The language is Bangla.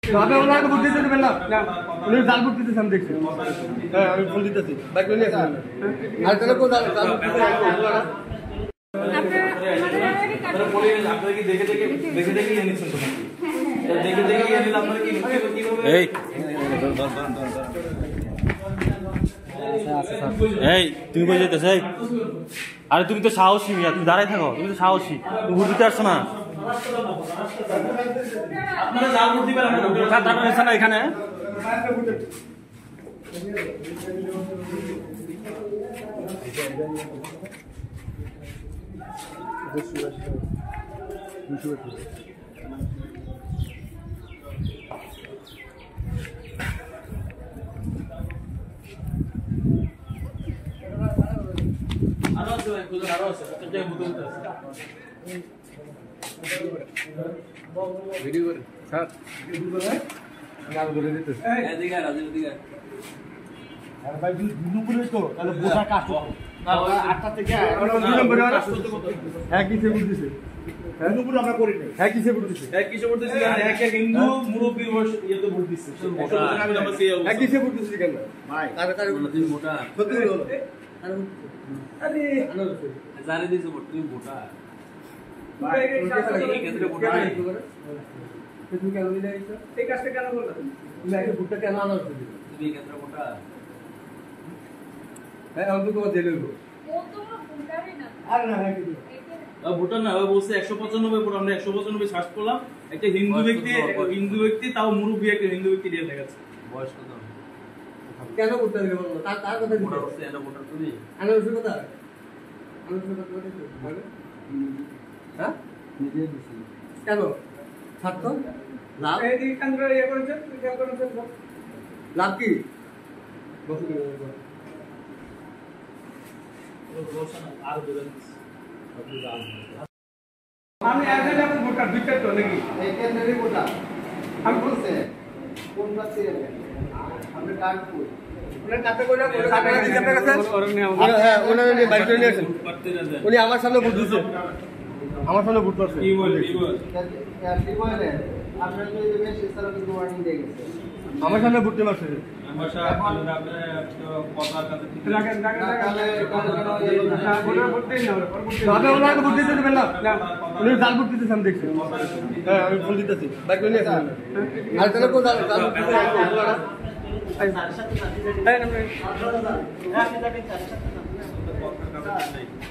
ভাবে ওনাকে বুদ্ধি দিতে দেবেন না উনি জাল বুদ্ধি দিতে আমি দেখছি হ্যাঁ আমি ফোন দিতেছি বাইক নিয়ে আসেন আর তাহলে কোন জাল বুদ্ধি দিতে আপনারা কি দেখে দেখে এনেছেন তো নাকি দেখে দেখে এনে আপনারা কি কিভাবে এই তুমি কই যেতেছ? এই আরে তুমি তো সাহসী মিয়া, তুমি দাঁড়াই থাকো, তুমি তো সাহসী, তুমি ভোট দিতে আসছো না? আপনারা জাল ভোট দিবেন না এখানে ভিডিও করে স্যার নাম ধরে দিতে এদিকে এদিকে আর ভাই দুপুরে তো তাহলে বোঝা কাজ না 8টা থেকে 2 নম্বরে হ্যাঁ কিসে বুঝতেছে দুপুরে আমরা করি না হ্যাঁ কিসে বুঝতেছে এক হিন্দু মুরব্বীর বয়স ইয়েতে ভোট দিচ্ছে হ্যাঁ কিসে বুঝতেছে কেন ভাই কারে তুমি মোটা সত্যি হলো আরে জানে দিছো ভোট তুমি মোটা তুমি কেন দিলে এই কাজটা কেন বললা তুমি আগে ভোটটা কেন আনো তুমি কেন্দ্র মোটা হ্যাঁ আমি তো জেলে দেব ও তো ভোটারই না আর না হ্যাঁ কিছু ভোটার না ও বলছে 195 ভোট, আমরা 195 সার্চ করলাম, একটা হিন্দু ব্যক্তি তাও মুরব্বী একটা হিন্দু ব্যক্তি দিয়ে দেখাচ্ছে। বয়স কত? কেন করতে হবে বলো তার কথা ভোটার হচ্ছে এটা ভোটার তুমি আনারসের কথা আনারসের কথা বলে হ্যাঁ নিজে দিছি কেন ছাত্র লাভ এই কেন্দ্র ইয়ে করেছেন কেন করেছেন লাভ কি বসে আর বলেন আমি একজন আপনি ভোটার বিকেট তো নাকি এই কেন্দ্রের ভোটার আমি বলছে কোন পাশে আপনি কার্ড কই ওনার কাছে কইরা কার্ড দিতে আপনার কাছে হ্যাঁ ওনার নিয়ে বাইক করে নিয়ে আসেন উনি আমার সামনে ভোট দিয়েছে আমার সামনে ভোট করছে কি বলে আপনার তো এই মেসেজ তারা কিন্তু ওয়ার্নিং দিয়ে গেছে আমার সামনে ভোট দিতে আসছে আমার সাহেব আপনারা কথার কাছে ভাবে ওনাকে বুদ্ধি দিতে দেবেন না উনি জাল বুদ্ধি দিতে আমি দেখছি হ্যাঁ আমি ফোন দিতেছি বাইক নিয়ে আসেন আর তাহলে কোন জাল বুদ্ধি দিতে